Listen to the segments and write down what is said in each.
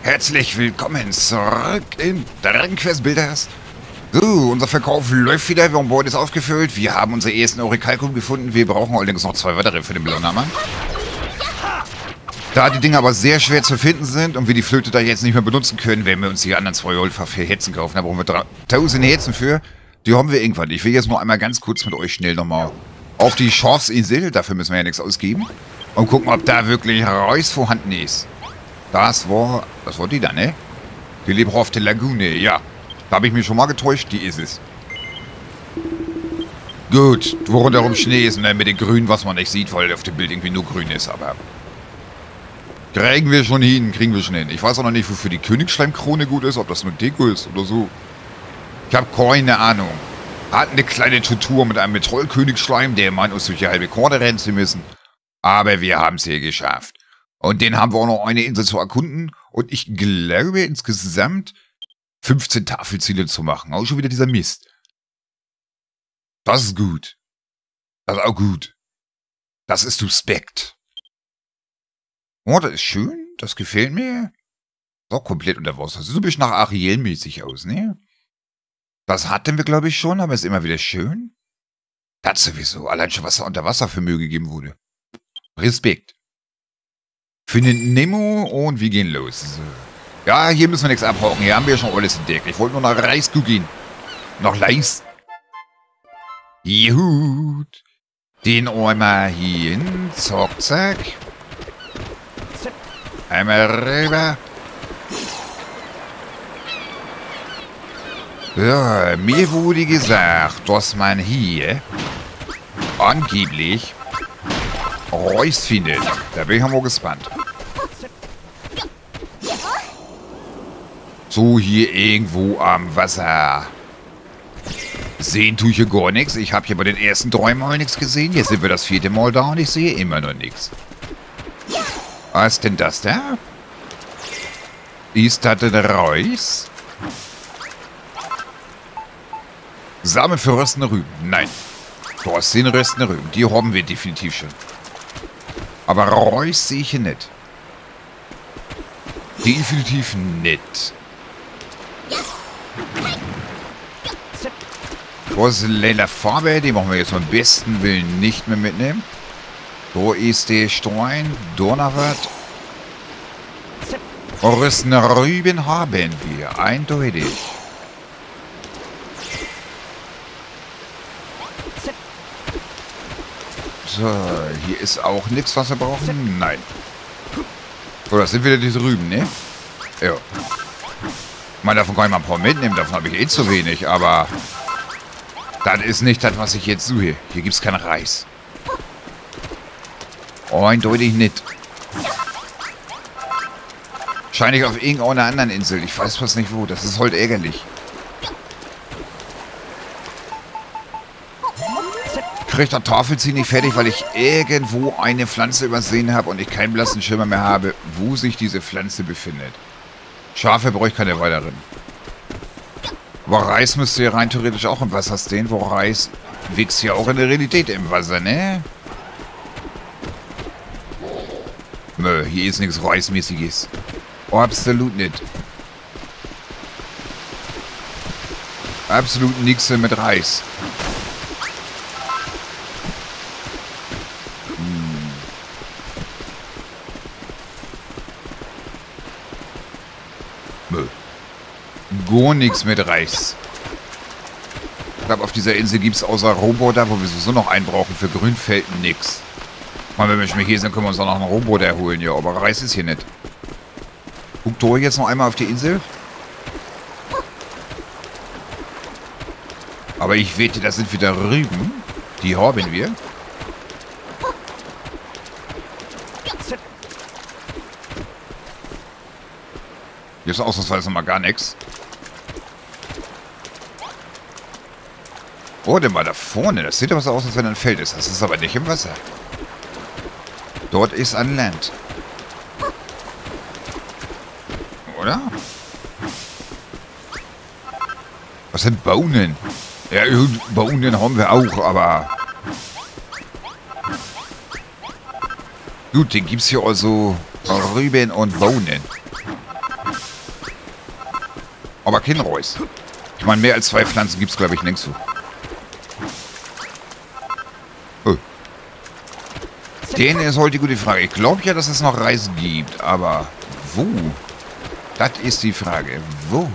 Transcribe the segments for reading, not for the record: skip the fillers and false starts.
Herzlich willkommen zurück in Dragon Quest Builders. So, unser Verkauf läuft wieder, wir haben beides aufgefüllt. Wir haben unsere ersten Orikalkum gefunden. Wir brauchen allerdings noch 2 weitere für den Blaunammer. Da die Dinge aber sehr schwer zu finden sind und wir die Flöte da jetzt nicht mehr benutzen können, werden wir uns die anderen 2 Wolfer für Herzen kaufen. Da brauchen wir 1000 Herzen für. Die haben wir irgendwann. Ich will jetzt nur einmal ganz kurz mit euch schnell nochmal auf die Schorfsinsel. Dafür müssen wir ja nichts ausgeben. Und gucken, ob da wirklich Reus vorhanden ist. Das war die da, ne? Die lebhafte Lagune, ja. Da habe ich mich schon mal getäuscht, die ist es. Gut, wo rundherum Schnee ist, ne? Mit dem Grün, was man nicht sieht, weil auf dem Bild irgendwie nur grün ist, aber... Kriegen wir schon hin. Ich weiß auch noch nicht, wofür die Königsschleimkrone gut ist, ob das nur Deko ist oder so. Ich habe keine Ahnung. Hatten eine kleine Tutor mit einem Trollkönigsschleim, der meint, uns durch die halbe Karte rennen zu müssen. Aber wir haben es hier geschafft. Und den haben wir auch noch eine Insel zu erkunden. Und ich glaube insgesamt 15 Tafelziele zu machen. Auch schon wieder dieser Mist. Das ist gut. Das ist auch gut. Das ist suspekt. Oh, das ist schön. Das gefällt mir. Ist auch komplett unter Wasser. Das sieht so ein bisschen nach Ariel-mäßig aus, ne? Das hatten wir, glaube ich, schon, aber ist immer wieder schön. Das sowieso. Allein schon, was da unter Wasser für Mühe gegeben wurde. Respekt. Finden Nemo und wir gehen los. So. Ja, hier müssen wir nichts abhauen. Hier haben wir schon alles entdeckt. Ich wollte nur nach Reis gucken. Noch Leis. Gut. Den einmal hier hin. Zack, zack. Einmal rüber. Ja, mir wurde gesagt, dass man hier angeblich Reus findet. Da bin ich mal gespannt. So, hier irgendwo am Wasser. Sehen tue ich hier gar nichts. Ich habe hier bei den ersten 3 Mal nichts gesehen. Jetzt sind wir das 4. Mal da und ich sehe immer noch nichts. Was ist denn das da? Ist das denn Reus? Samen für röstende Rüben. Nein. Das sind röstende Rüben. Die haben wir definitiv schon. Aber Reus sehe ich hier nicht. Definitiv nicht. Wo ist Leila Farbe? Die machen wir jetzt am besten Willen nicht mehr mitnehmen. Wo ist der Stein? Donnerwart. Röstende Rüben haben wir. Eindeutig. So, hier ist auch nichts, was wir brauchen. Nein. So, das sind wieder diese Rüben, ne? Ja. Ich meine, davon kann ich mal ein paar mitnehmen. Davon habe ich eh zu wenig, aber... Das ist nicht das, was ich jetzt suche. Hier gibt es keinen Reis. Eindeutig nicht. Wahrscheinlich auf irgendeiner anderen Insel. Ich weiß fast nicht wo. Das ist halt ärgerlich. Ich kriege das Tafelziehen nicht fertig, weil ich irgendwo eine Pflanze übersehen habe und ich keinen blassen Schimmer mehr habe, wo sich diese Pflanze befindet. Schafe brauche ich keine weiteren. Aber Reis müsste ja rein theoretisch auch im Wasser stehen, wo Reis wächst ja auch in der Realität im Wasser, ne? Nö, hier ist nichts Reismäßiges. Oh, absolut nicht. Absolut nichts mit Reis. Gar nichts mit Reis. Ich glaube, auf dieser Insel gibt es außer Roboter, wo wir sowieso noch einen brauchen, für Grünfelden nichts. Mal, wenn wir schon hier sind, können wir uns auch noch einen Roboter holen, ja, aber Reis ist hier nicht. Guckt Tor jetzt noch einmal auf die Insel. Aber ich wette, das sind wieder Rüben. Die haben wir. Hier ist ausnahmsweise mal gar nichts. Oh, denn mal da vorne. Das sieht aber so aus, als wenn ein Feld ist. Das ist aber nicht im Wasser. Dort ist ein Land. Oder? Was sind Bohnen? Ja, Bohnen haben wir auch, aber... Gut, den gibt's hier also Rüben und Bohnen. Aber kein Reus. Ich meine, mehr als 2 Pflanzen gibt es, glaube ich, nirgendwo. Oh. Den ist heute die gute Frage. Ich glaube ja, dass es noch Reis gibt, aber wo? Das ist die Frage. Wo?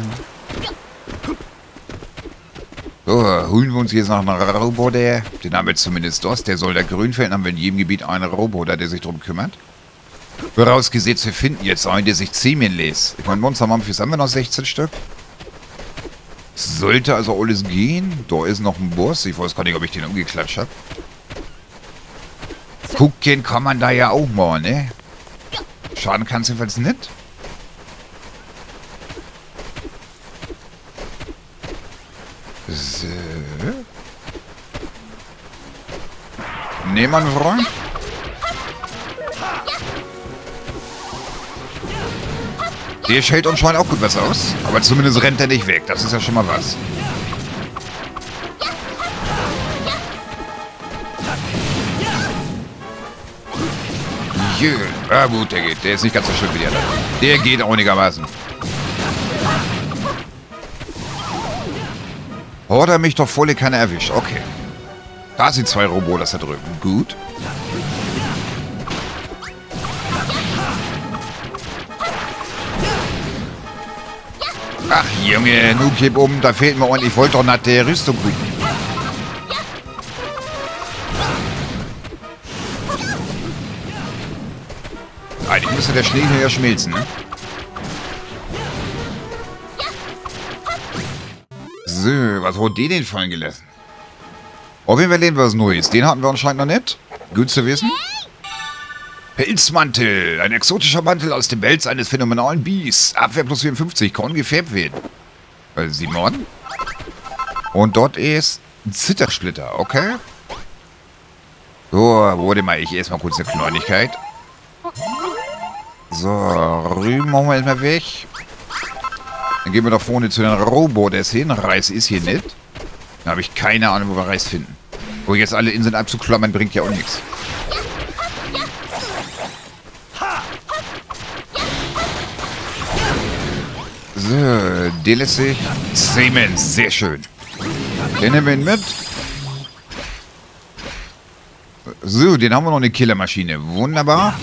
So, holen wir uns jetzt noch einen Roboter. Den haben wir zumindest dort. Der soll da grün fällen. Haben wir in jedem Gebiet einen Roboter, der sich darum kümmert. Vorausgesetzt, wir finden jetzt einen, der sich zähmen lässt. Ich meine, Monster Mumphys haben wir noch 16 Stück. Sollte also alles gehen. Da ist noch ein Boss. Ich weiß gar nicht, ob ich den umgeklatscht habe. Gucken kann man da ja auch mal, ne? Schaden kann es jedenfalls nicht. So. Nehmen wir einen Freund. Der schält anscheinend auch gut was aus. Aber zumindest rennt er nicht weg. Das ist ja schon mal was. Jö. Ah gut, der geht. Der ist nicht ganz so schlimm wie der da. Der geht einigermaßen. Hat er mich doch volle Kanne erwischt. Okay. Da sind 2 Roboter da drüben. Gut. Ach Junge, nun gib um. Da fehlt mir ordentlich. Ich wollte doch nach der Rüstung gucken. Eigentlich müsste der Schnee hier ja schmilzen, ne? So, was hat die denn fallen gelassen? Auf jeden Fall lernen wir was Neues. Den hatten wir anscheinend noch nicht. Gut zu wissen. Pelzmantel. Ein exotischer Mantel aus dem Pelz eines phänomenalen Bies. Abwehr plus 54. Kann gefärbt werden. Simon. Und dort ist ein Zittersplitter. Okay. So, warte mal. Ich esse mal kurz eine Kleinigkeit. So, Rüben machen wir erstmal weg. Dann gehen wir da vorne zu den Roboters hin. Reis ist hier nicht. Da habe ich keine Ahnung, wo wir Reis finden. Wo jetzt alle Inseln abzuklammern, bringt ja auch nichts. So, der lässt sich zähmen. Sehr schön. Den nehmen wir ihn mit. So, den haben wir noch eine Killermaschine. Wunderbar.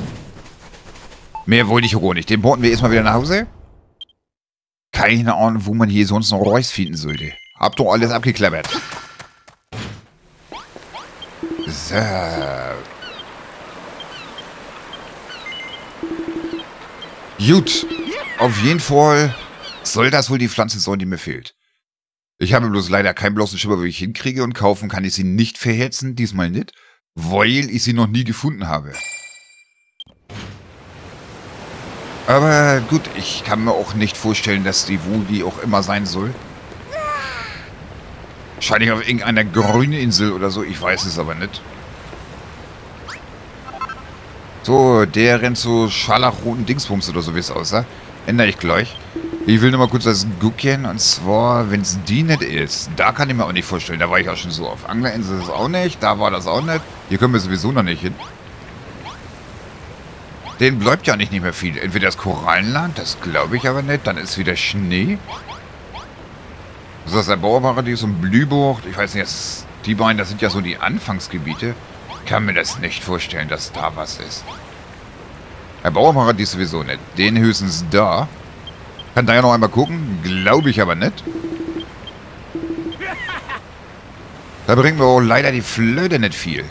Mehr wollte ich auch nicht. Den porten wir erstmal wieder nach Hause. Keine Ahnung, wo man hier sonst noch Reus finden sollte. Hab doch alles abgeklappert. So. Gut. Auf jeden Fall soll das wohl die Pflanze sein, die mir fehlt. Ich habe bloß leider keinen bloßen Schimmer, wo ich hinkriege, und kaufen kann ich sie nicht verhetzen. Diesmal nicht. Weil ich sie noch nie gefunden habe. Aber gut, ich kann mir auch nicht vorstellen, dass die, wo die auch immer sein soll. Wahrscheinlich auf irgendeiner grünen Insel oder so, ich weiß es aber nicht. So, der rennt so scharlachroten Dingsbums oder so, wie es aussah. Ändere ich gleich. Ich will nur mal kurz was gucken, und zwar, wenn es die nicht ist, da kann ich mir auch nicht vorstellen. Da war ich auch schon so auf Anglerinsel, ist das auch nicht, da war das auch nicht. Hier können wir sowieso noch nicht hin. Den bleibt ja nicht mehr viel. Entweder das Korallenland, das glaube ich aber nicht. Dann ist wieder Schnee. So, das ist der Bauerparadies und Blühbucht. Ich weiß nicht, die beiden, das sind ja so die Anfangsgebiete. Ich kann mir das nicht vorstellen, dass da was ist. Der Bauerparadies sowieso nicht. Den höchstens da. Kann da ja noch einmal gucken. Glaube ich aber nicht. Da bringt mir auch leider die Flöte nicht viel.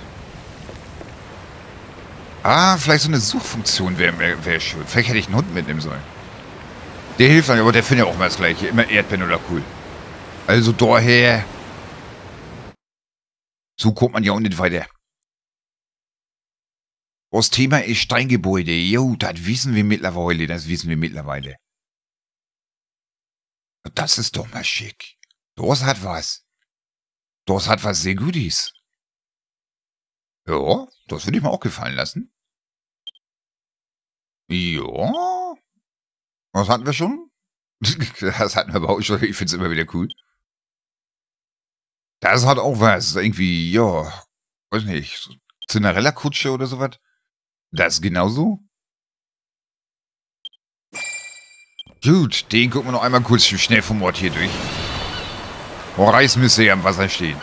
Ah, vielleicht so eine Suchfunktion wäre schön. Vielleicht hätte ich einen Hund mitnehmen sollen. Der hilft dann, aber der findet ja auch immer das Gleiche. Immer Erdbeeren oder cool. Also daher. So kommt man ja auch nicht weiter. Das Thema ist Steingebäude. Jo, das wissen wir mittlerweile. Das wissen wir mittlerweile. Das ist doch mal schick. Das hat was. Das hat was sehr Gutes. Ja, das würde ich mir auch gefallen lassen. Ja. Was hatten wir schon? Das hatten wir aber auch schon. Ich finde es immer wieder cool. Das hat auch was. Irgendwie, ja. Weiß nicht. Cinderella-Kutsche oder sowas. Das ist genauso. Gut, den gucken wir noch einmal kurz schnell vom Ort hier durch. Oh, Reis müsste ja im Wasser stehen.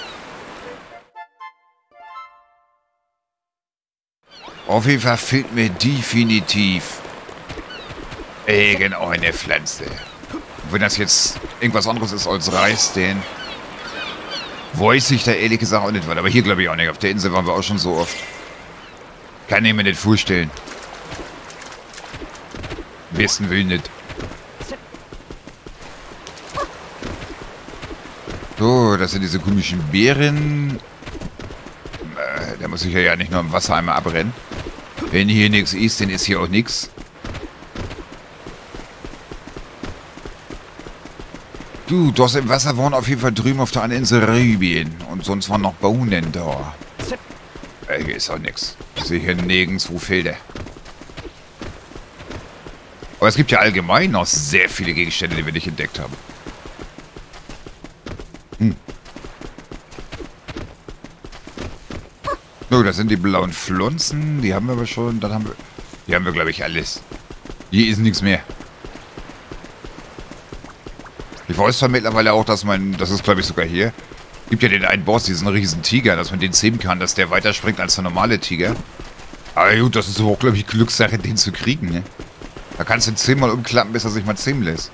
Auf jeden Fall fehlt mir definitiv irgendeine Pflanze. Wenn das jetzt irgendwas anderes ist als Reis, den weiß ich da ehrlich gesagt auch nicht was. Aber hier glaube ich auch nicht. Auf der Insel waren wir auch schon so oft. Kann ich mir nicht vorstellen. Besten Willen nicht. So, das sind diese komischen Beeren. Da muss ich ja nicht nur im Wasser einmal abbrennen. Wenn hier nichts ist, dann ist hier auch nichts. Du, das im Wasser waren auf jeden Fall drüben auf der anderen Insel Rübien. Und sonst waren noch Bohnen da. Hier ist auch nichts. Ich sehe hier nirgendwo Felder. Aber es gibt ja allgemein noch sehr viele Gegenstände, die wir nicht entdeckt haben. So, das sind die blauen Pflanzen. Die haben wir aber schon. Dann haben wir... Hier haben wir, glaube ich, alles. Hier ist nichts mehr. Ich weiß zwar mittlerweile auch, dass man... Das ist, glaube ich, sogar hier. Gibt ja den einen Boss, diesen riesen Tiger, dass man den zähmen kann, dass der weiter springt als der normale Tiger. Aber gut, das ist aber auch, glaube ich, Glückssache, den zu kriegen, ne? Da kannst du 10-mal umklappen, bis er sich mal zähmen lässt.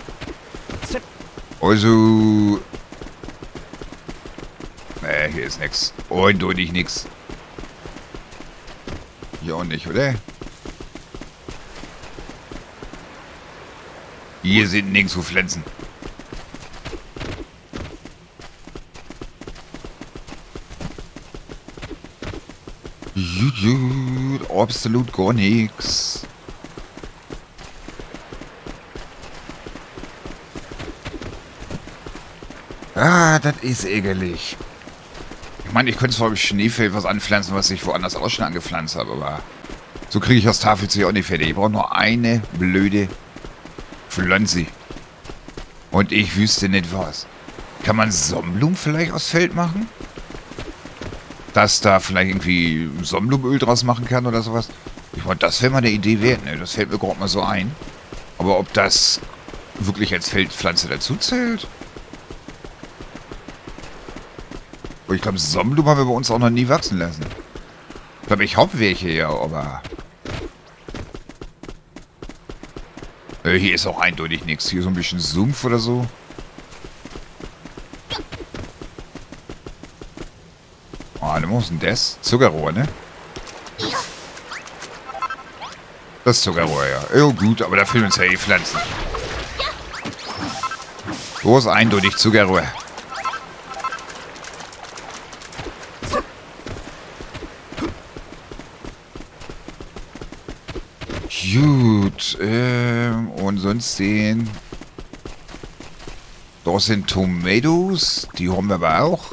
Also... Hier ist nix. Eindeutig nix. Hier auch nicht, oder? Hier sind nirgendwo Pflanzen. Absolut gar nichts. Ah, das ist ärgerlich. Ich meine, ich könnte zwar im Schneefeld was anpflanzen, was ich woanders auch schon angepflanzt habe, aber so kriege ich das Tafelzieh auch nicht fertig. Ich brauche nur eine blöde Pflanze. Und ich wüsste nicht was. Kann man Sonnenblumen vielleicht aus Feld machen? Dass da vielleicht irgendwie Sonnenblumenöl draus machen kann oder sowas? Ich meine, das wäre mal eine Idee wert, ne? Das fällt mir gerade mal so ein. Aber ob das wirklich als Feldpflanze dazu zählt? Ich glaube, Sonnenblumen haben wir bei uns auch noch nie wachsen lassen. Ich glaube, ich habe welche, ja, aber... Hier ist auch eindeutig nichts. Hier so ein bisschen Sumpf oder so. Ah, du musst denn das? Zuckerrohr, ne? Das Zuckerrohr, ja. Ja, gut, aber da fehlen uns ja eh Pflanzen. So ist eindeutig Zuckerrohr. Gut, und sonst sehen... Da sind Tomatoes, die haben wir aber auch.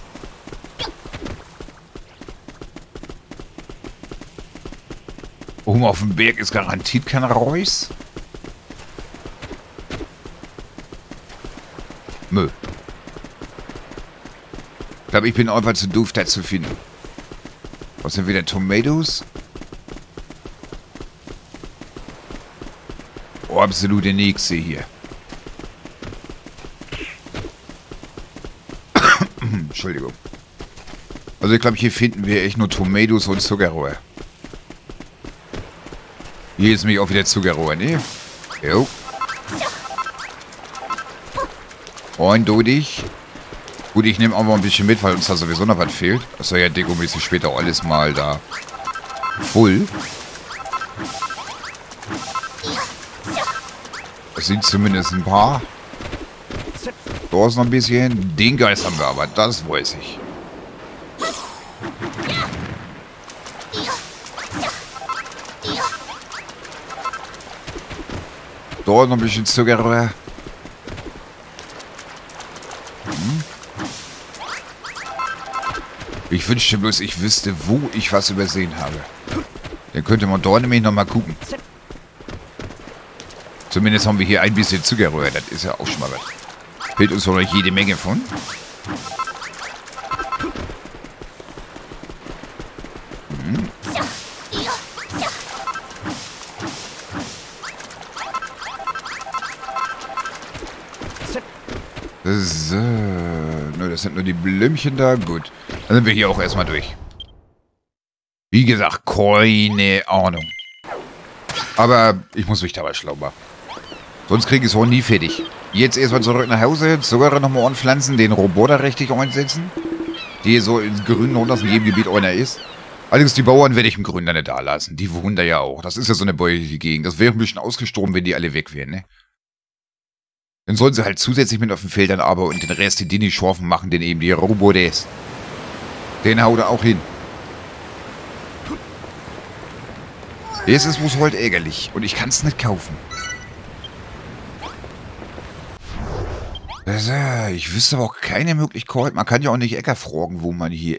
Oben auf dem Berg ist garantiert kein Reus. Nö. Ich glaube, ich bin einfach zu doof, das zu finden. Was sind wieder Tomatoes? Oh, absolute Nächste hier. Entschuldigung. Also ich glaube, hier finden wir echt nur Tomatoes und Zuckerrohr. Hier ist nämlich auch wieder Zuckerrohr, ne? Jo. Eindeutig. Gut, ich nehme auch mal ein bisschen mit, weil uns da sowieso noch was fehlt. Das soll ja dekomäßig später auch alles mal da voll. Es sind zumindest ein paar. Da ist noch ein bisschen. Den Geist haben wir aber, das weiß ich. Da ist noch ein bisschen Zuckerrohr. Ich wünschte bloß, ich wüsste, wo ich was übersehen habe. Dann könnte man dort nämlich nochmal gucken. Zumindest haben wir hier ein bisschen Zuckerrohr. Das ist ja auch schon mal was. Fehlt uns doch noch jede Menge von. So. Nö, das sind nur die Blümchen da. Gut. Dann sind wir hier auch erstmal durch. Wie gesagt, keine Ahnung. Aber ich muss mich dabei schlau machen. Sonst kriege ich es auch nie fertig. Jetzt erstmal zurück nach Hause, Zucker nochmal anpflanzen, den Roboter richtig einsetzen. Die so ins Grün runter, dass in jedem Gebiet einer ist. Allerdings die Bauern werde ich im Grün dann nicht da lassen. Die wohnen da ja auch. Das ist ja so eine bäuerliche Gegend. Das wäre ein bisschen ausgestorben, wenn die alle weg wären, ne? Dann sollen sie halt zusätzlich mit auf den Feldern arbeiten und den Rest, die nicht scharfen, machen den eben die Roboter. Den haut er auch hin. Es ist bloß heute ärgerlich und ich kann es nicht kaufen. Also, ich wüsste aber auch keine Möglichkeit. Man kann ja auch nicht Äcker fragen, wo man hier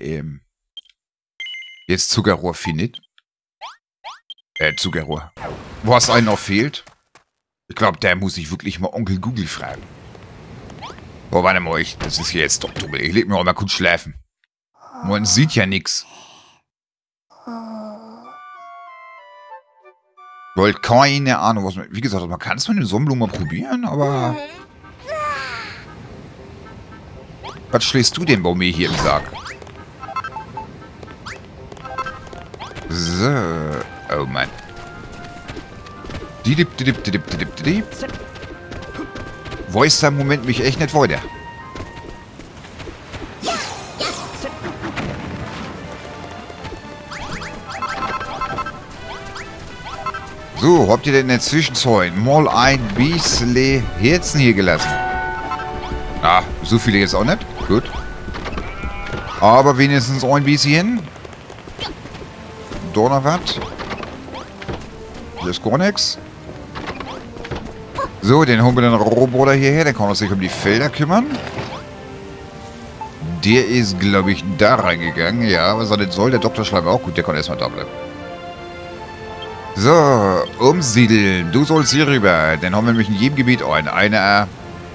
jetzt Zuckerrohr findet. Zuckerrohr. Wo es einen noch fehlt. Ich glaube, da muss ich wirklich mal Onkel Google fragen. Boah, warte mal, das ist hier jetzt doch dumm. Ich leg mir auch mal kurz schlafen. Man sieht ja nichts. Wollt keine Ahnung, was man... Wie gesagt, man kann es mit den Sonnenblumen mal probieren, aber... Was schlägst du denn bei mir hier im Sack? So. Oh Mann. Weiß da im Moment mich echt nicht weiter. So, habt ihr denn in der Zwischenzeit mal ein bisschen Herzen hier gelassen? Ah, so viele jetzt auch nicht. Gut. Aber wenigstens ein bisschen. Da noch was. Hier ist gar nichts. So, den holen wir den Roboter hierher. Der kann sich um die Felder kümmern. Der ist, glaube ich, da reingegangen. Ja, was er denn soll. Der Dr. Schleim auch gut. Der kann erstmal da bleiben. So, umsiedeln. Du sollst hier rüber. Dann haben wir nämlich in jedem Gebiet einen. Einer...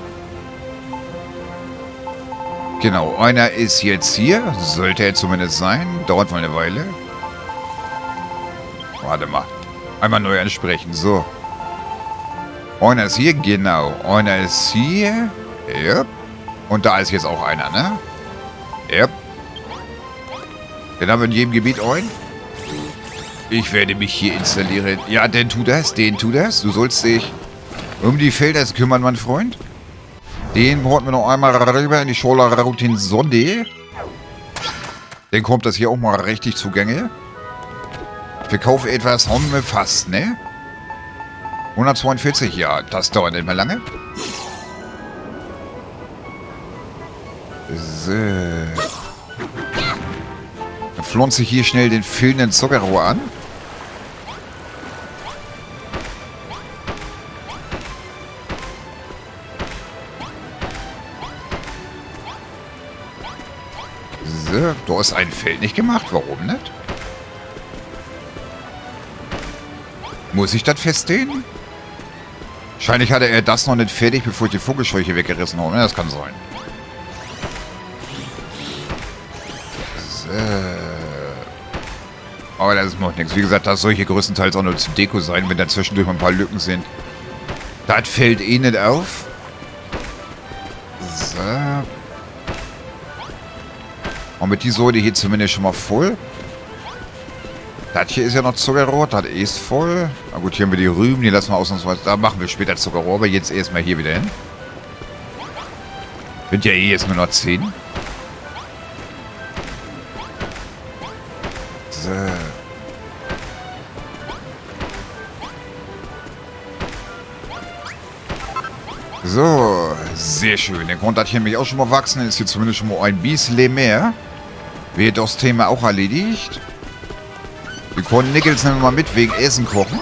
Genau, einer ist jetzt hier. Sollte er zumindest sein. Dauert mal eine Weile. Warte mal. Einmal neu ansprechen. So. Einer ist hier. Genau. Einer ist hier. Ja. Und da ist jetzt auch einer, ne? Ja. Den haben wir in jedem Gebiet einen. Ich werde mich hier installieren. Ja, den tu das. Den tu das. Du sollst dich um die Felder kümmern, mein Freund. Den brauchen wir noch einmal rüber in die Schola-Routin Sonde. Dann kommt das hier auch mal richtig zugänge. Verkaufe etwas haben wir fast, ne? 142, ja. Das dauert nicht mehr lange. So. Dann pflanze ich hier schnell den fehlenden Zuckerrohr an. So, da ist ein Feld nicht gemacht. Warum nicht? Muss ich das feststehen? Wahrscheinlich hatte er das noch nicht fertig, bevor ich die Vogelscheuche weggerissen habe. Das kann sein. So. Aber das macht nichts. Wie gesagt, das soll hier größtenteils auch nur zur Deko sein, wenn da zwischendurch mal ein paar Lücken sind. Das fällt eh nicht auf. So. Und mit die Säule hier zumindest schon mal voll. Das hier ist ja noch Zuckerrohr, das ist voll. Na gut, hier haben wir die Rüben, die lassen wir ausnahmsweise. Da machen wir später Zuckerrohr, aber jetzt erstmal hier wieder hin. Sind ja eh jetzt nur noch 10. So. So, sehr schön. Der konnte das hier nämlich auch schon mal wachsen. Ist hier zumindest schon mal ein bisschen mehr. Wird das Thema auch erledigt. Wir können Nickels nehmen wir mal mit wegen Essen kochen.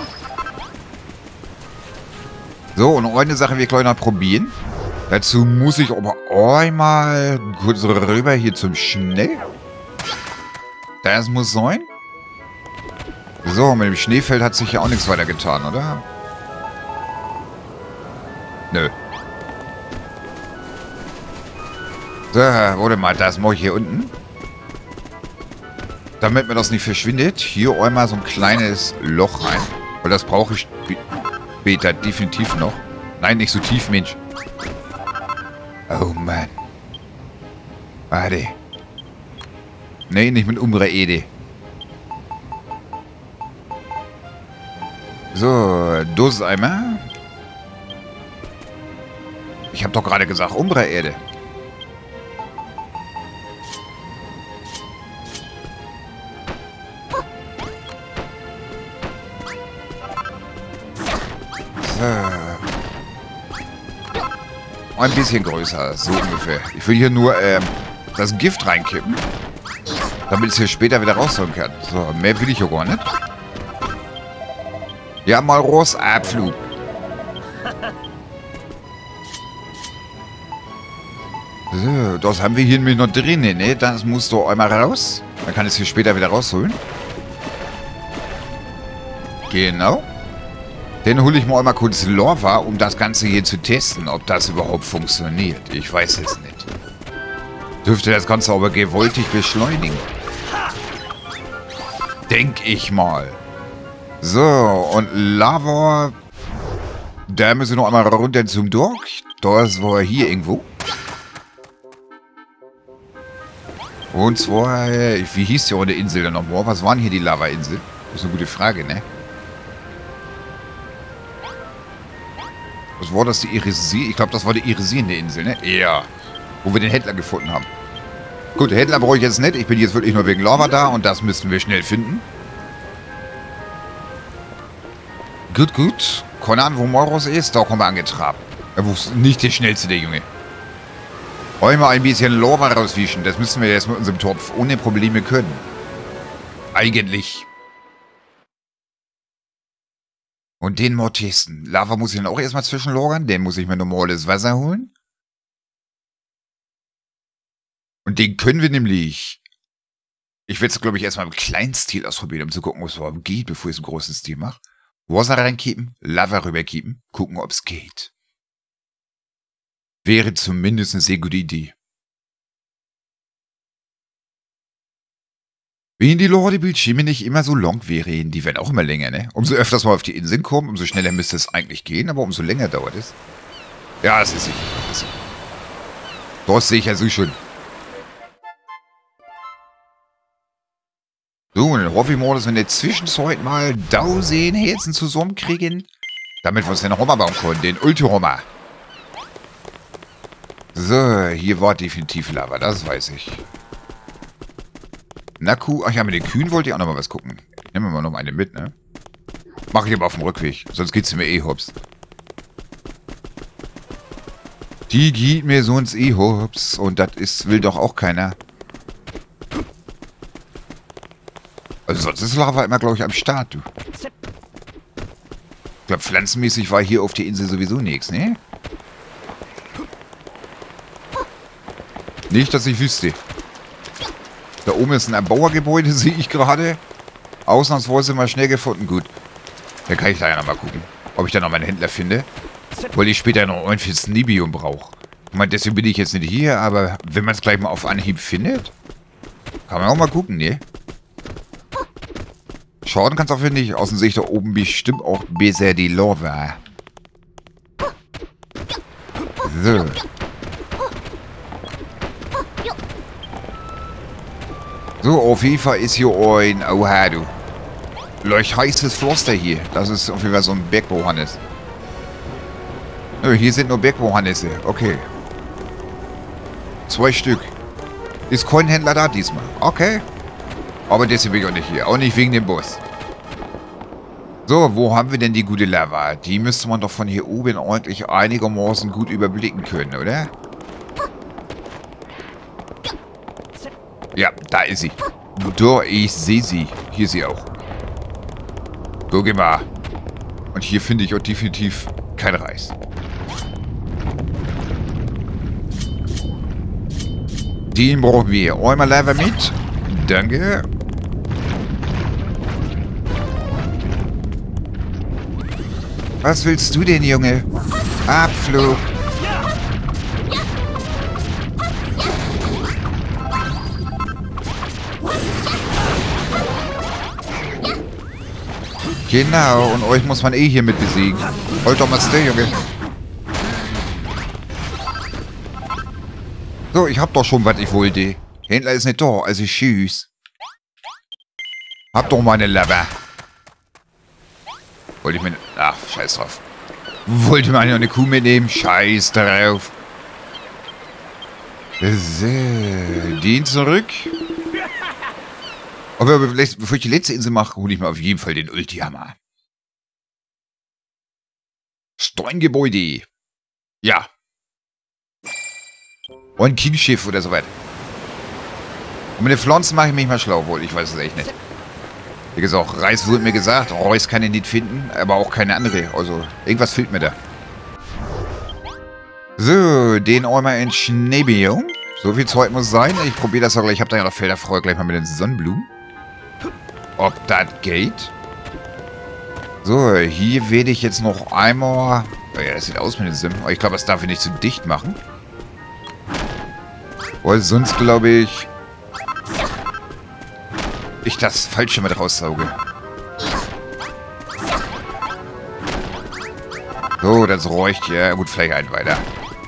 So, und eine Sache wir gleich noch probieren. Dazu muss ich aber einmal kurz rüber hier zum Schnee. Das muss sein. So, mit dem Schneefeld hat sich ja auch nichts weiter getan, oder? Nö. So, warte mal, das mache ich hier unten. Damit mir das nicht verschwindet, hier einmal so ein kleines Loch rein. Weil das brauche ich später definitiv noch. Nein, nicht so tief, Mensch. Oh Mann. Warte. Nee, nicht mit Umbra Ede. So, Doseimer. Ich habe doch gerade gesagt Umbra Erde. Ein bisschen größer, so ungefähr. Ich will hier nur das Gift reinkippen, damit es hier später wieder rausholen kann. So, mehr will ich ja gar nicht. Ja, mal Rossabflug. So, das haben wir hier nämlich noch drinnen, ne? Das muss doch einmal raus. Dann kann es hier später wieder rausholen. Genau. Dann hole ich mal einmal kurz Lava, um das Ganze hier zu testen, ob das überhaupt funktioniert. Ich weiß es nicht. Dürfte das Ganze aber gewaltig beschleunigen. Denk ich mal. So, und Lava. Da müssen wir noch einmal runter zum Dorf. Das war hier irgendwo. Und zwar, wie hieß die eine Insel denn nochmal? Was waren hier die Lava-Insel? Das ist eine gute Frage, ne? Was war das, die Irisir? Ich glaube, das war die irisierende Insel, ne? Ja. Wo wir den Händler gefunden haben. Gut, den Händler brauche ich jetzt nicht. Ich bin jetzt wirklich nur wegen Lava da und das müssten wir schnell finden. Gut, gut. Keine Ahnung, wo Moros ist. Da kommen wir angetrabt. Er ist nicht der schnellste, der Junge. Wollen wir ein bisschen Lava rauswischen. Das müssen wir jetzt mit unserem Topf ohne Probleme können. Eigentlich. Und den mal testen. Lava muss ich dann auch erstmal zwischenlagern. Den muss ich mir normales Wasser holen. Und den können wir nämlich... Ich werde es, glaube ich, erstmal im kleinen Stil ausprobieren, um zu gucken, ob es überhaupt geht, bevor ich es im großen Stil mache. Wasser reinkippen, Lava rüberkippen, gucken, ob es geht. Wäre zumindest eine sehr gute Idee. Wenn die Lorde-Bildschirme nicht immer so lang wären, die werden auch immer länger, ne? Umso öfters wir auf die Inseln kommen, umso schneller müsste es eigentlich gehen, aber umso länger dauert es. Ja, das ist sicher. Das sehe ich ja so schon. So, und dann hoffe ich mal, dass wir in der Zwischenzeit mal 1000 Herzen zusammenkriegen, damit wir uns den Hummer bauen können, den Ulti-Hummer. So, hier war definitiv Lava, das weiß ich. Na Kuh, ach ja, mit den Kühen wollte ich auch noch mal was gucken. Nehmen wir mal noch eine mit, ne? Mach ich aber auf dem Rückweg, sonst geht's mir eh hops. Die geht mir sonst eh hops und das will doch auch keiner. Also sonst ist Lava immer, glaube ich, am Start, du. Ich glaube, pflanzenmäßig war hier auf der Insel sowieso nichts, ne? Nicht, dass ich wüsste. Da oben ist ein Bauergebäude, sehe ich gerade. Ausnahmsweise mal schnell gefunden. Gut. Dann kann ich da ja nochmal gucken, ob ich da noch meinen Händler finde. Weil ich später noch ein fürs Nibium brauche. Ich meine, deswegen bin ich jetzt nicht hier, aber wenn man es gleich mal auf Anhieb findet, kann man auch mal gucken, ne? Schauen kannst du auch, finde ich, aus der Sicht da oben bestimmt auch besser die Lava. So. So, auf jeden Fall ist hier ein... Oha, du. Leucht heißes Pflaster hier. Das ist auf jeden Fall so ein Bergbauhannes. Nö, hier sind nur Bergbauhannisse. Okay. 2 Stück. Ist kein Händler da diesmal. Okay. Aber deswegen bin ich auch nicht hier. Auch nicht wegen dem Bus. So, wo haben wir denn die gute Lava? Die müsste man doch von hier oben eigentlich einigermaßen gut überblicken können, oder? Ja, da ist sie. Da, ich sehe sie. Hier ist sie auch. Guck mal. Und hier finde ich auch definitiv kein Reis. Den brauchen wir. Einmal Lava mit. Danke. Was willst du denn, Junge? Abflug. Genau, und euch muss man eh hier mit besiegen. Holt doch mal still, Junge. So, ich hab doch schon, was ich wollte. Händler ist nicht da, also tschüss. Hab doch meine Lever. Wollte ich mir... Ach, scheiß drauf. Wollte mir eine Kuh mitnehmen? Scheiß drauf. So, den zurück. Aber bevor ich die letzte Insel mache, hole ich mir auf jeden Fall den Ulti-Hammer. Steingebäude. Ja. Und ein Kingschiff oder so weiter. Und mit den Pflanzen mache ich mich mal schlau wohl. Ich weiß es echt nicht. Wie gesagt, Reis wurde mir gesagt. Reis kann ich nicht finden, aber auch keine andere. Also, irgendwas fehlt mir da. So, den einmal in Schneebiom. So viel Zeug muss sein. Ich probiere das auch gleich. Ich habe da ja noch Felderfreude gleich mal mit den Sonnenblumen. Ob das geht? So, hier werde ich jetzt noch einmal... Oh ja, das sieht aus mit den Sim. Aber ich glaube, das darf ich nicht zu dicht machen. Weil sonst, glaube ich... ich das Falsche mit raussauge. So, das räucht ja. Gut, vielleicht ein weiter.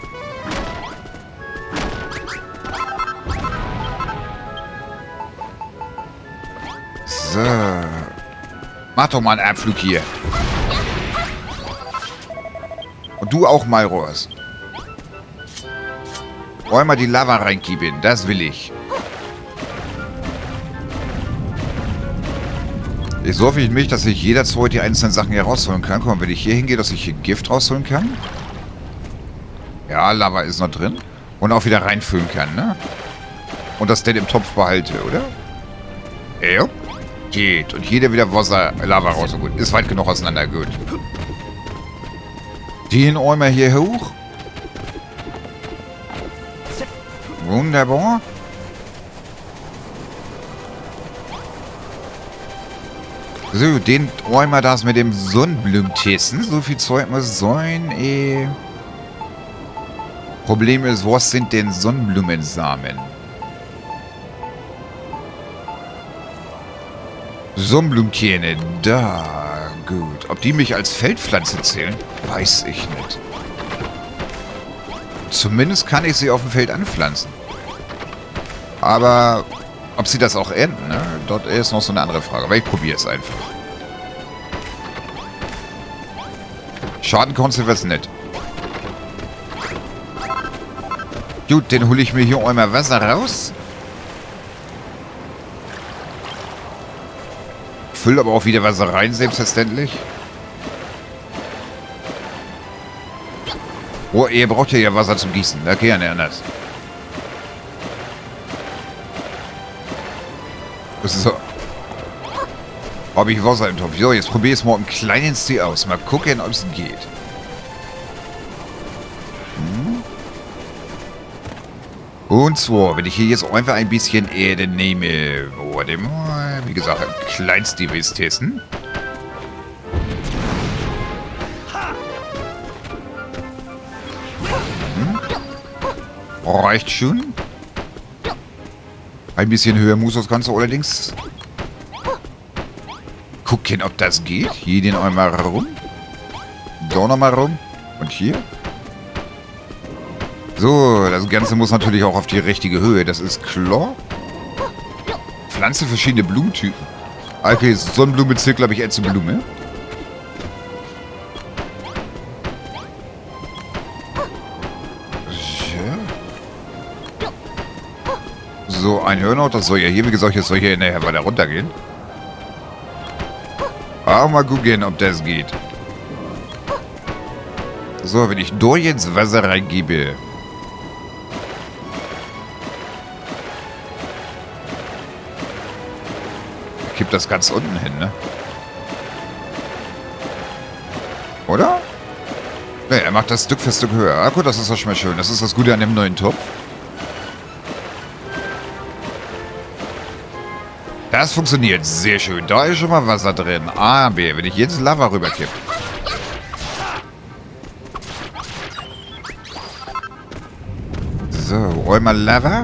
So. Mach doch mal einen Abflug hier. Und du auch mal, Ross. Wollen wir die Lava reinkippen? Das will ich. Jetzt hoffe ich mich, dass ich jederzeit die einzelnen Sachen hier rausholen kann. Guck mal, wenn ich hier hingehe, dass ich hier Gift rausholen kann. Ja, Lava ist noch drin. Und auch wieder reinfüllen kann, ne? Und das denn im Topf behalte, oder? Ja. Geht. Und jeder wieder Wasser, Lava raus. Gut, ist weit genug auseinander. Gut. Den Eimer hier hoch. Wunderbar. So, den Eimer das mit dem Sonnenblumentesten. So viel Zeug muss sein. Problem ist, was sind denn Sonnenblumensamen? Sonnenblumenkerne, da, gut. Ob die mich als Feldpflanze zählen, weiß ich nicht. Zumindest kann ich sie auf dem Feld anpflanzen. Aber ob sie das auch ernten, ne? Dort ist noch so eine andere Frage. Aber ich probiere es einfach. Schaden konnte was nicht. Gut, den hole ich mir hier einmal Wasser raus. Fülle aber auch wieder Wasser rein, selbstverständlich. Oh, ihr braucht ja Wasser zum Gießen. Da geht ja nicht anders. So. Habe ich Wasser im Topf. So, jetzt probiere ich es mal im kleinen Stil aus. Mal gucken, ob es geht. Und zwar, wenn ich hier jetzt einfach ein bisschen Erde nehme. Warte mal. Wie gesagt, im Kleinstil will ich es testen. Reicht schon. Ein bisschen höher muss das Ganze allerdings. Gucken, ob das geht. Hier den einmal rum. Da nochmal rum. Und hier. So, das Ganze muss natürlich auch auf die richtige Höhe. Das ist klar. Pflanze verschiedene Blumentypen. Okay, Sonnenblume zählt, glaube ich, eher zur Blume. So, ein Hörner, das soll ja hier, wie gesagt, jetzt soll hier nachher weiter runtergehen. Aber mal gucken, ob das geht. So, wenn ich da jetzt Wasser reingebe. Kippt das ganz unten hin, ne? Oder? Ne, er macht das Stück für Stück höher. Ah, gut, das ist doch schon mal schön. Das ist das Gute an dem neuen Topf. Das funktioniert sehr schön. Da ist schon mal Wasser drin. Aber wenn ich jetzt Lava rüberkippe. So, einmal Lava.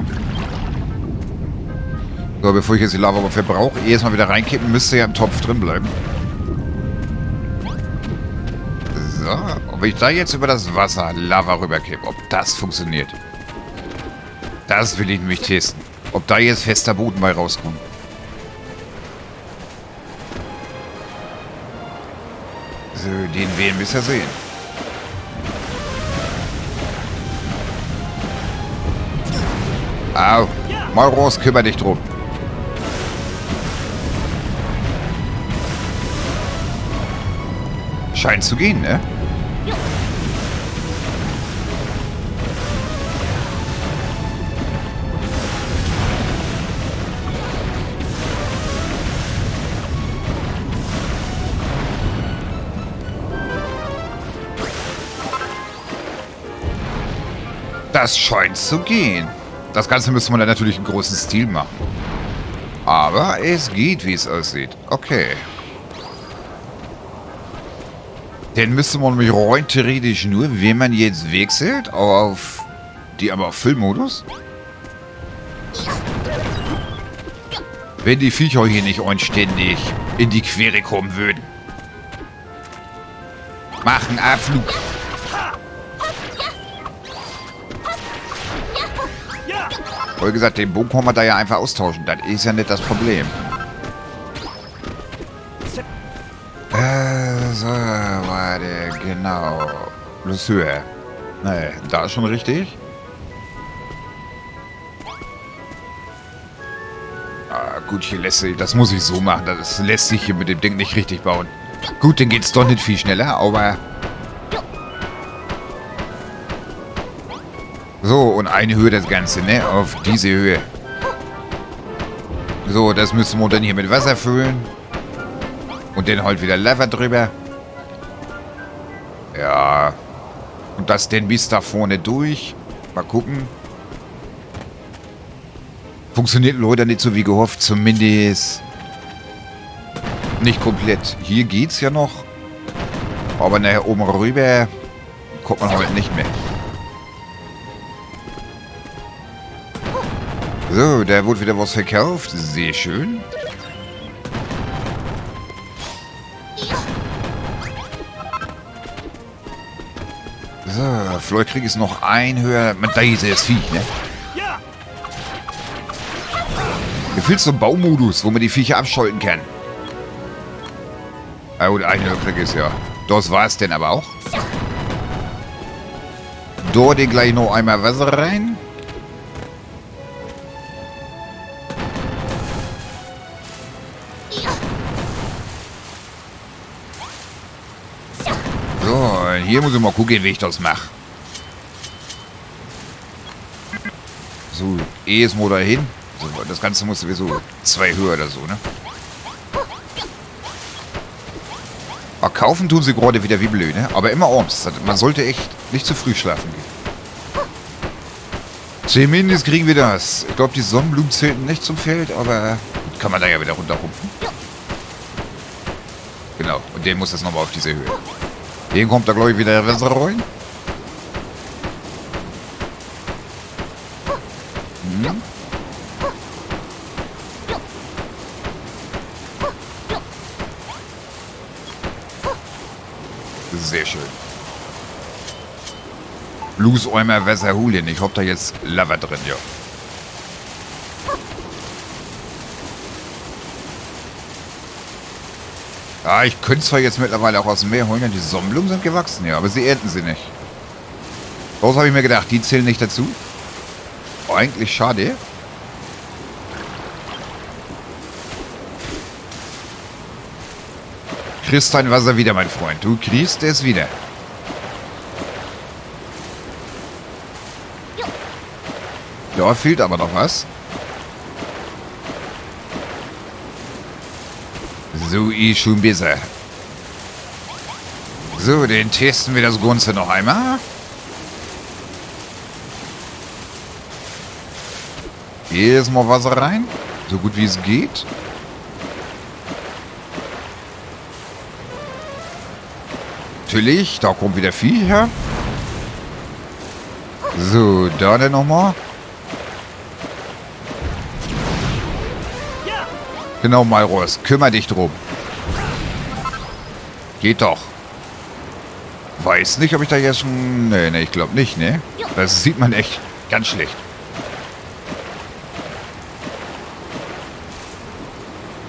So, bevor ich jetzt die Lava verbrauche, erstmal wieder reinkippen, müsste ja im Topf drin bleiben. So, und wenn ich da jetzt über das Wasser Lava rüberkippe, ob das funktioniert. Das will ich nämlich testen. Ob da jetzt fester Boden bei rauskommt. So, den werden wir ja sehen. Au. Mal raus, kümmere dich drum. Scheint zu gehen, ne? Das scheint zu gehen. Das Ganze müsste man dann natürlich im großen Stil machen. Aber es geht, wie es aussieht. Okay. Den müsste man nämlich rein theoretisch nur, wenn man jetzt wechselt, auf auf Füllmodus. Wenn die Viecher hier nicht anständig in die Quere kommen würden. Machen Abflug. Wie gesagt, den Bogen kann man da ja einfach austauschen. Das ist ja nicht das Problem. So, warte, genau. Plus höher. Nee, da ist schon richtig. Ah, gut, hier lässt sich, das muss ich so machen. Das lässt sich hier mit dem Ding nicht richtig bauen. Gut, dann geht's doch nicht viel schneller, aber... So, und eine Höhe das Ganze, ne? Auf diese Höhe. So, das müssen wir dann hier mit Wasser füllen. Und dann halt wieder Lava drüber. Ja. Und das denn bis da vorne durch. Mal gucken. Funktioniert leider nicht so wie gehofft. Zumindest nicht komplett. Hier geht's ja noch. Aber nachher oben rüber kommt man halt nicht mehr. So, da wurde wieder was verkauft. Sehr schön. So, vielleicht kriege ich es noch ein höher. Da ist das Viech, ne? Mir fehlt so ein Baumodus, wo man die Viecher abschalten kann. Ah, gut, ein höher kriege ich es ja. Das war es denn aber auch. Dort gleich noch einmal Wasser rein. Hier muss ich mal gucken, wie ich das mache. So, erstmal dahin. So, das Ganze muss sowieso 2 höher oder so, ne? Aber kaufen tun sie gerade wieder wie blöd, ne? Aber immer abends. Man sollte echt nicht zu früh schlafen gehen. Zumindest kriegen wir das. Ich glaube, die Sonnenblumen zählten nicht zum Feld, aber kann man da ja wieder runterrumpfen. Genau, und der muss jetzt nochmal auf diese Höhe. Hier kommt da, glaube ich, wieder Wasser rein. Hm. Sehr schön. Blues einmal Wasser holen. Ich hoffe, da jetzt Lava drin, ja. Ja, ich könnte zwar jetzt mittlerweile auch aus dem Meer holen, die Sonnenblumen sind gewachsen, ja, aber sie ernten sie nicht. Daraus habe ich mir gedacht, die zählen nicht dazu. Oh, eigentlich schade. Kriegst dein Wasser wieder, mein Freund. Du kriegst es wieder. Ja, fehlt aber noch was. So ist schon besser. So, dann testen wir das Ganze noch einmal. Hier ist mal Wasser rein. So gut wie es geht. Natürlich, da kommt wieder Vieh her. So, da dann nochmal. Genau, Malros, kümmere dich drum. Geht doch. Weiß nicht, ob ich da jetzt schon... Nee, ich glaube nicht, ne? Das sieht man echt ganz schlecht.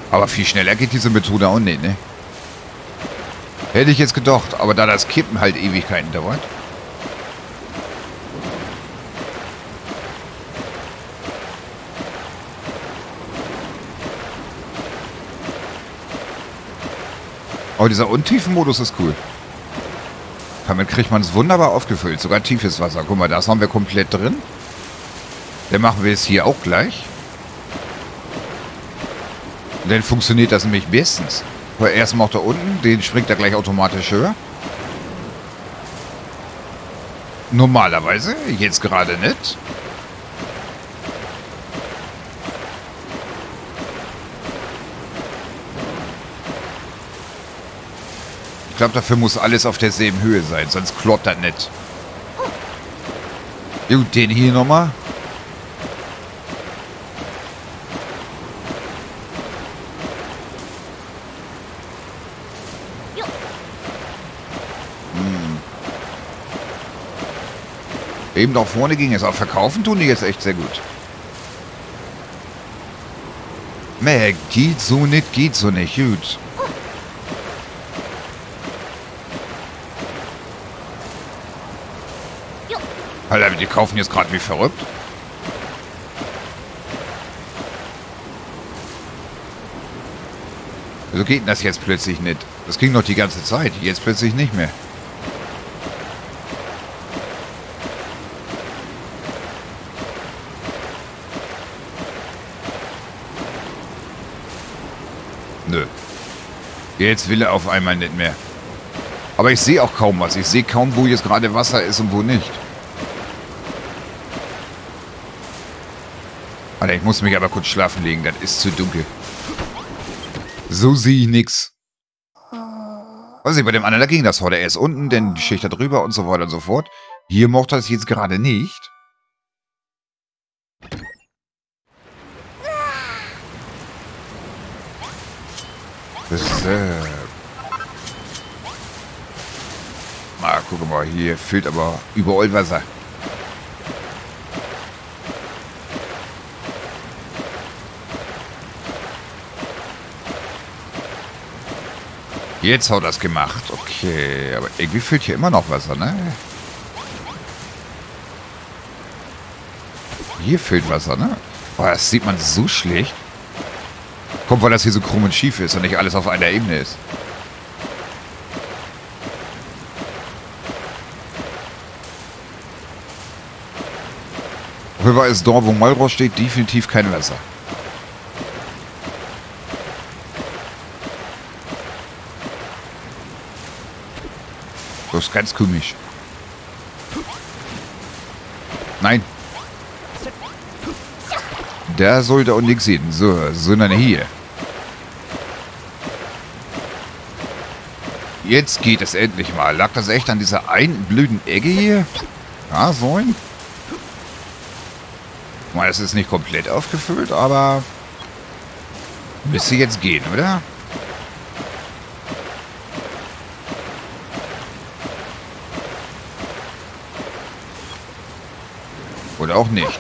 Aber viel schneller geht diese Methode auch nicht, ne? Hätte ich jetzt gedacht, aber da das Kippen halt Ewigkeiten dauert. Aber dieser Untiefenmodus ist cool. Damit kriegt man es wunderbar aufgefüllt. Sogar tiefes Wasser. Guck mal, das haben wir komplett drin. Dann machen wir es hier auch gleich. Und dann funktioniert das nämlich bestens. Weil erst macht er unten, den springt er gleich automatisch höher. Normalerweise, jetzt gerade nicht. Ich glaube, dafür muss alles auf derselben Höhe sein, sonst klappt das nicht. Gut, den hier nochmal. Eben da vorne ging es. Auch verkaufen tun die jetzt echt sehr gut. Mehr geht so nicht, geht so nicht. Gut. Alter, die kaufen jetzt gerade wie verrückt. Wieso geht denn das jetzt plötzlich nicht? Das ging noch die ganze Zeit. Jetzt plötzlich nicht mehr. Nö. Jetzt will er auf einmal nicht mehr. Aber ich sehe auch kaum was. Ich sehe kaum, wo jetzt gerade Wasser ist und wo nicht. Alter, ich muss mich aber kurz schlafen legen. Das ist zu dunkel. So sehe ich nix. Weiß nicht, bei dem anderen, da ging das heute. Er ist unten, dann die Schicht da drüber und so weiter und so fort. Hier mochte das jetzt gerade nicht. Guck mal, hier fehlt aber überall Wasser. Jetzt hat er es gemacht. Okay, aber irgendwie fehlt hier immer noch Wasser, ne? Hier fehlt Wasser, ne? Boah, das sieht man so schlecht. Kommt, weil das hier so krumm und schief ist und nicht alles auf einer Ebene ist. Auf jeden Fall ist dort, wo Malrohr steht, definitiv kein Wasser. Das ist ganz komisch. Nein. Da sollte auch nichts sehen. So, sondern hier. Jetzt geht es endlich mal. Lag das echt an dieser einen blöden Ecke hier? Ja, so ein. Mal, es ist nicht komplett aufgefüllt, aber müsste jetzt gehen, oder? Oder auch nicht.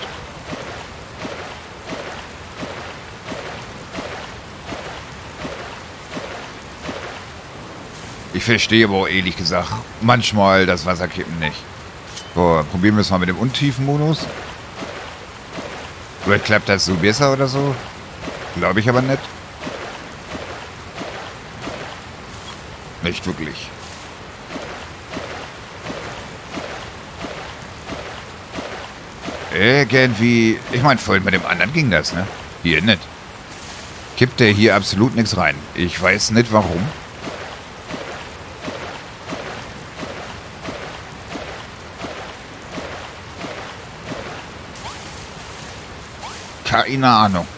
Ich verstehe aber auch ehrlich gesagt manchmal das Wasserkippen nicht. So, probieren wir es mal mit dem Untiefenmodus. Vielleicht klappt das so besser oder so. Glaube ich aber nicht. Nicht wirklich. Irgendwie... Ich meine, vorhin mit dem anderen ging das, ne? Hier nicht. Kippt der hier absolut nichts rein. Ich weiß nicht warum. Keine Ahnung.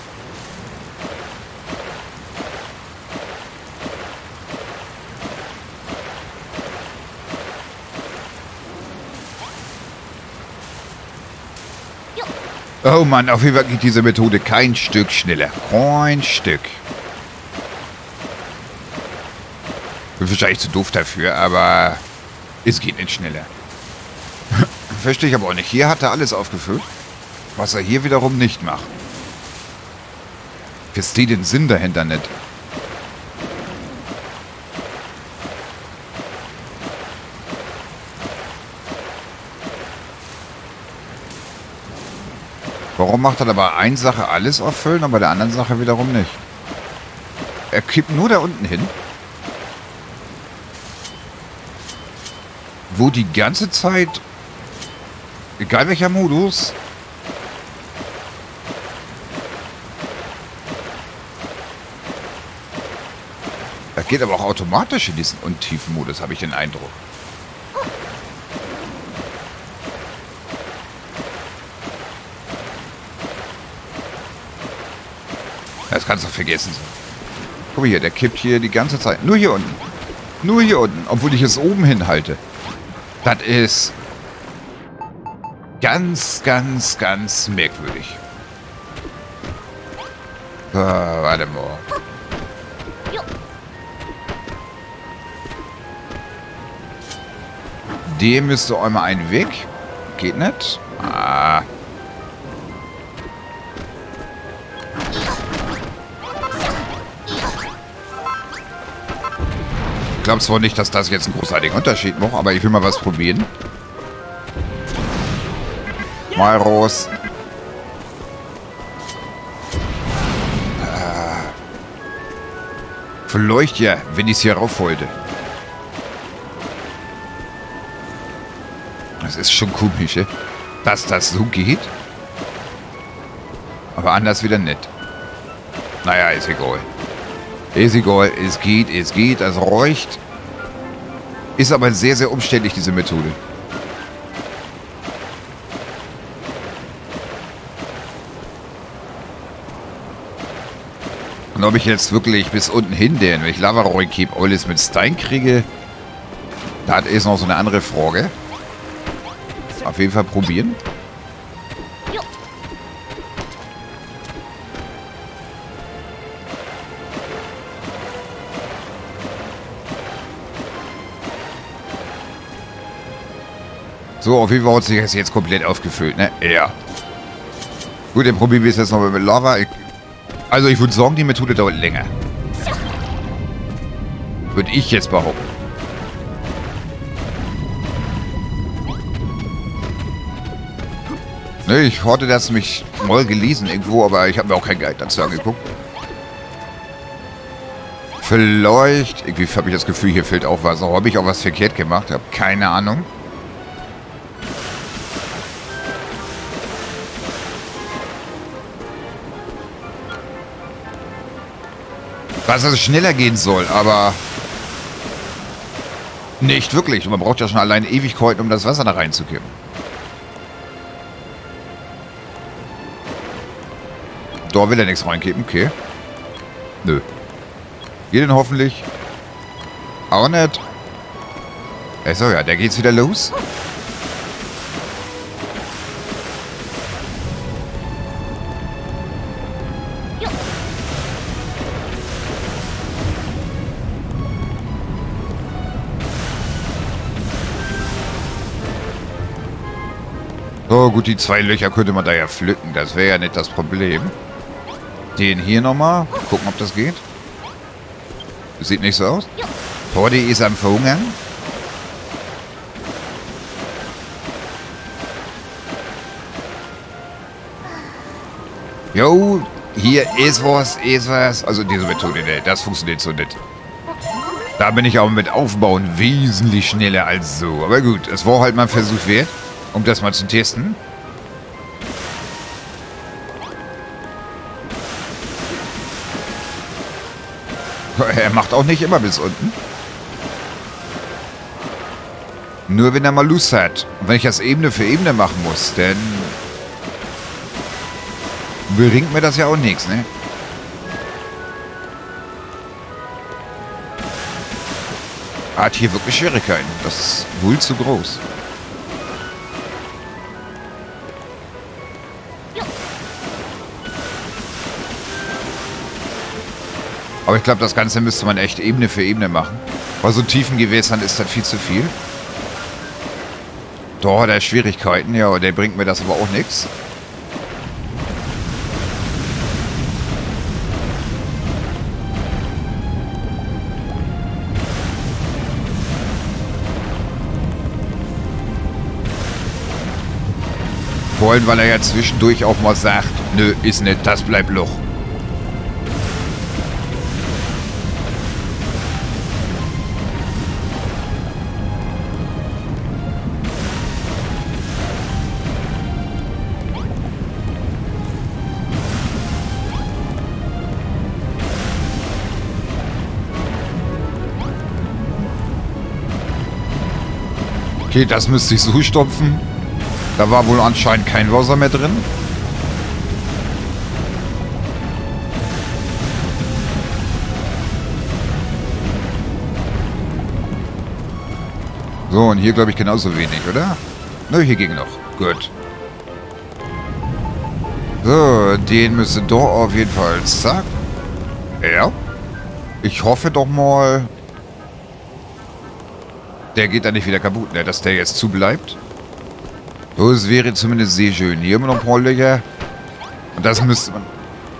Oh Mann, auf jeden Fall geht diese Methode kein Stück schneller. Kein Stück. Bin wahrscheinlich zu doof dafür, aber es geht nicht schneller. Verstehe ich aber auch nicht. Hier hat er alles aufgefüllt, was er hier wiederum nicht macht. verstehe den Sinn dahinter nicht. Warum macht er da bei einer Sache alles auffüllen, aber bei der anderen Sache wiederum nicht? Er kippt nur da unten hin. Wo die ganze Zeit, egal welcher Modus, das geht aber auch automatisch in diesen untiefen Modus, habe ich den Eindruck. Das kannst du vergessen. Guck mal hier, der kippt hier die ganze Zeit. Nur hier unten. Nur hier unten, obwohl ich es oben hinhalte. Das ist ganz, ganz, ganz merkwürdig. Warte mal. Dem müsste einmal einen Weg. Geht nicht. Ah. Ich glaube zwar nicht, dass das jetzt einen großartigen Unterschied macht, aber ich will mal was probieren. Mal raus. Vielleicht ja, wenn ich es hier rauf wollte. Das ist schon komisch, dass das so geht. Aber anders wieder nicht. Naja, ist egal. Ist egal, es geht, es räucht. Ist aber sehr, sehr umständlich, diese Methode. Und ob ich jetzt wirklich bis unten hin, wenn ich Lavaroy Keep alles mit Stein kriege, das ist noch so eine andere Frage. Auf jeden Fall probieren. So, auf jeden Fall hat sich das jetzt komplett aufgefüllt, ne? Ja. Gut, dann probieren wir es jetzt noch mit Lava. Also ich würde sagen, die Methode dauert länger. Würde ich jetzt behaupten. Ne, ich hatte das mich mal gelesen irgendwo, aber ich habe mir auch kein Guide dazu angeguckt. Vielleicht, irgendwie habe ich das Gefühl, hier fehlt auch Wasser. Habe ich auch was verkehrt gemacht? Habe keine Ahnung. Dass es schneller gehen soll, aber nicht wirklich. Man braucht ja schon allein Ewigkeiten, um das Wasser da reinzukippen. Da will er nichts reinkippen, okay. Nö. Geht denn hoffentlich? Auch nicht. Achso, ja, da geht's wieder los. So, gut, die zwei Löcher könnte man da ja pflücken. Das wäre ja nicht das Problem. Den hier nochmal. Gucken, ob das geht. Sieht nicht so aus. Porti ist am Verhungern. Jo, hier ist was, Also diese Methode, ne, das funktioniert so nicht. Da bin ich auch mit Aufbauen wesentlich schneller als so. Aber gut, es war halt mal ein Versuch wert, um das mal zu testen. Er macht auch nicht immer bis unten. Nur wenn er mal Lust hat. Und wenn ich das Ebene für Ebene machen muss, dann bringt mir das ja auch nichts, ne? Hat hier wirklich Schwierigkeiten. Das ist wohl zu groß. Aber ich glaube, das Ganze müsste man echt Ebene für Ebene machen. Bei so tiefen Gewässern ist das viel zu viel. Da hat er Schwierigkeiten, ja, der bringt mir das aber auch nichts. Vor allem, weil er ja zwischendurch auch mal sagt, nö, ist nicht, das bleibt Loch. Okay, das müsste ich so stopfen. Da war wohl anscheinend kein Wasser mehr drin. So, und hier glaube ich genauso wenig, oder? Nö, hier ging noch. Gut. So, den müsste doch auf jeden Fall. Zack. Ja. Ich hoffe doch mal... Der geht dann nicht wieder kaputt, ne? Dass der jetzt zubleibt. So, es wäre zumindest sehr schön. Hier haben wir noch ein paar Löcher. Und das müsste man...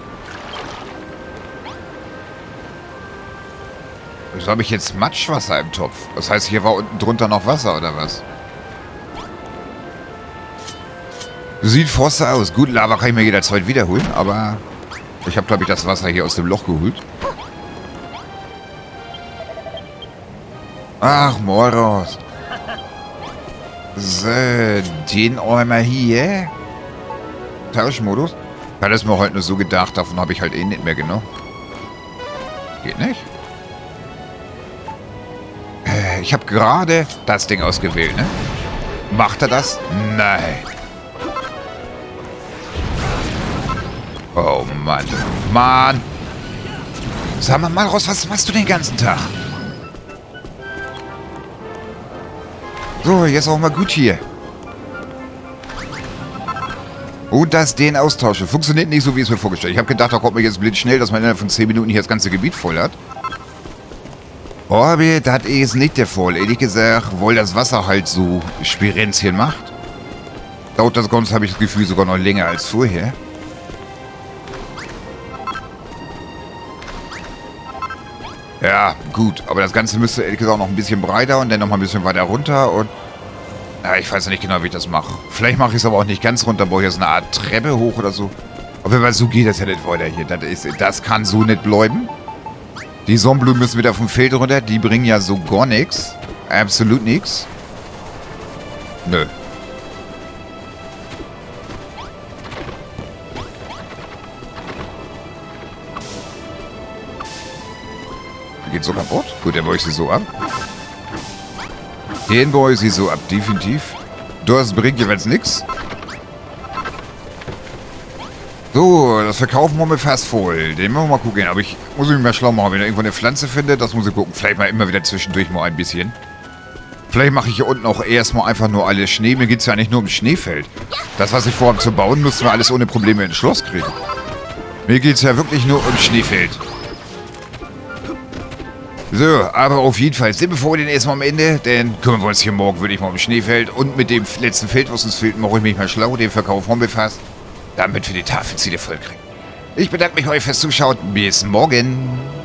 Wieso habe ich jetzt Matschwasser im Topf? Das heißt, hier war unten drunter noch Wasser, oder was? Sieht Forster aus. Gut, Lava kann ich mir jederzeit wiederholen, aber... Ich habe, glaube ich, das Wasser hier aus dem Loch geholt. Ach, Moros. So, den einmal hier. Tauschmodus. Ich hatte es mir heute nur so gedacht, davon habe ich halt eh nicht mehr genommen. Geht nicht? Ich habe gerade das Ding ausgewählt, ne? Macht er das? Nein. Oh Mann. Mann. Sag mal, Ross, was machst du den ganzen Tag? So, jetzt auch mal gut hier. Und das den austausche. Funktioniert nicht so, wie es mir vorgestellt. Ich habe gedacht, da kommt man jetzt blind schnell, dass man innerhalb von 10 Minuten hier das ganze Gebiet voll hat. Aber das ist nicht der Fall. Ehrlich gesagt, weil das Wasser halt so Spirenzchen macht. Dauert das Ganze, habe ich das Gefühl, sogar noch länger als vorher. Ja, gut. Aber das Ganze müsste ehrlich gesagt noch ein bisschen breiter und dann noch mal ein bisschen weiter runter. Und ja, ich weiß ja nicht genau, wie ich das mache. Vielleicht mache ich es aber auch nicht ganz runter. Brauche ich jetzt eine Art Treppe hoch oder so. Aber so geht das ja nicht weiter hier. Das kann so nicht bleiben. Die Sonnenblumen müssen wieder vom Feld runter. Die bringen ja so gar nichts. Absolut nichts. Nö. Geht so kaputt? Gut, dann baue ich sie so ab. Den baue ich sie so ab, definitiv. Das bringt jeweils nichts. So, das verkaufen wir mir fast voll. Den müssen wir mal gucken. Aber ich muss mich mal schlau machen. Wenn ich irgendwo eine Pflanze finde, das muss ich gucken. Vielleicht mal immer wieder zwischendurch mal ein bisschen. Vielleicht mache ich hier unten auch erstmal einfach nur alles Schnee. Mir geht es ja nicht nur um Schneefeld. Das, was ich vorhabe zu bauen, müssen wir alles ohne Probleme ins Schloss kriegen. Mir geht es ja wirklich nur um Schneefeld. So, aber auf jeden Fall sind wir vor den erstmal am Ende, denn kümmern wir uns hier morgen wirklich mal um Schneefeld und mit dem letzten Feld, was uns fehlt, mache ich mich mal schlau, den Verkauf haben wir fast, damit wir die Tafelziele voll kriegen. Ich bedanke mich euch fürs Zuschauen, bis morgen.